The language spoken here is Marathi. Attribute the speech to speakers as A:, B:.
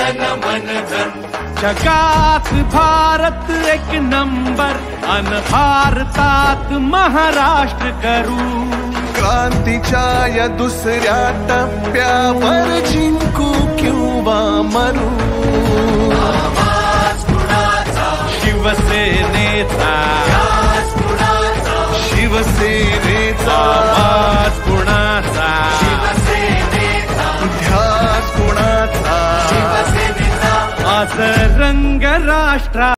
A: धन मन धन।
B: जगात भारत एक नंबर, अन भारतात महाराष्ट्र करू।
C: क्रांतीच्या या दुसऱ्या टप्प्यावर जिंकू किंवा मरू।
A: आवाज कुणाचा?
B: शिवसेनेचा।
A: ध्यास कुणाचा?
C: शिवसेनेचा।
B: आवाज कुणाचा?
A: शिवसेनेचा।
C: ध्यास कुणाचा?
A: शिवसेनेचा।
B: आज रंग राष्ट्रा